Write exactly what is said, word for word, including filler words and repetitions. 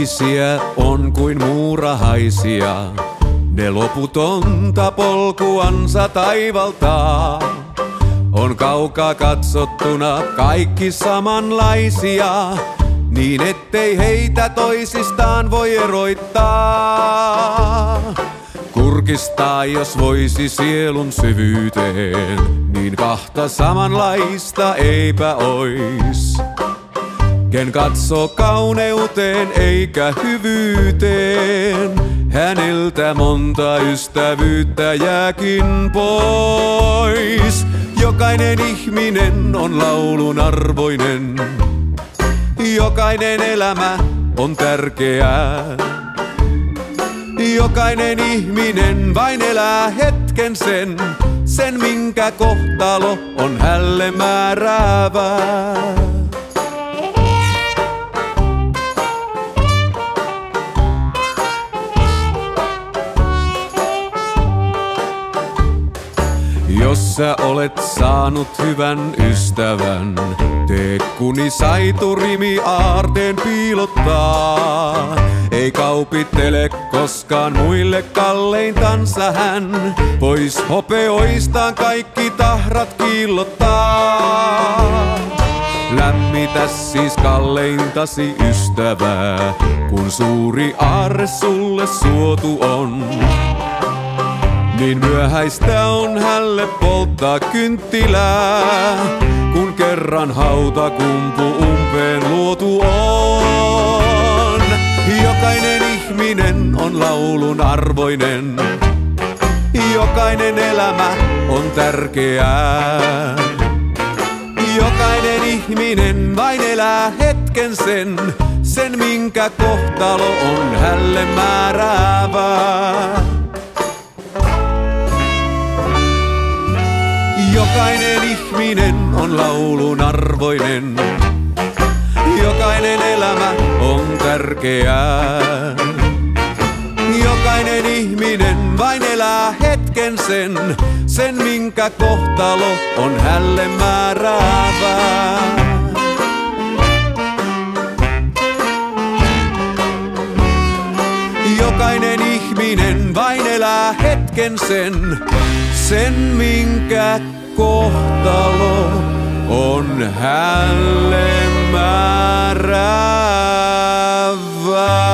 ihmisiä on kuin muurahaisia, ne loputonta polkuansa taivaltaa. On kaukaa katsottuna kaikki samanlaisia, niin ettei heitä toisistaan voi erottaa. Kurkistaa jos voisi sielun syvyyteen, niin kahta samanlaista eipä ois. Ken katsoo kauneuteen eikä hyvyyteen, häneltä monta ystävyyttä jääkin pois. Jokainen ihminen on laulun arvoinen, jokainen elämä on tärkeää. Jokainen ihminen vain elää hetken sen, sen minkä kohtalo on hälle määräävää. Jos sä olet saanut hyvän ystävän, tee kuni saiturimi aarteen piilottaa. Ei kaupittele koskaan muille kalleintansa hän, pois hopeoistaan kaikki tahrat kiillottaa. Lämmitä siis kalleintasi ystävää, kun suuri aarre sulle suotu on. Niin myöhäistä on hälle polttaa kynttilää, kun kerran hautakumpu umpeen luotu on. Jokainen ihminen on laulun arvoinen, jokainen elämä on tärkeää. Jokainen ihminen vain elää hetken sen, sen minkä kohtalo on hälle määräävää. Jokainen ihminen on laulun arvoinen, jokainen elämä on tärkeää. Jokainen ihminen vain elää hetken sen, sen minkä kohtalo on hälle määräävää. Jokainen ihminen vain elää hetken sen, sen minkä kohtalo on hälle määräävää.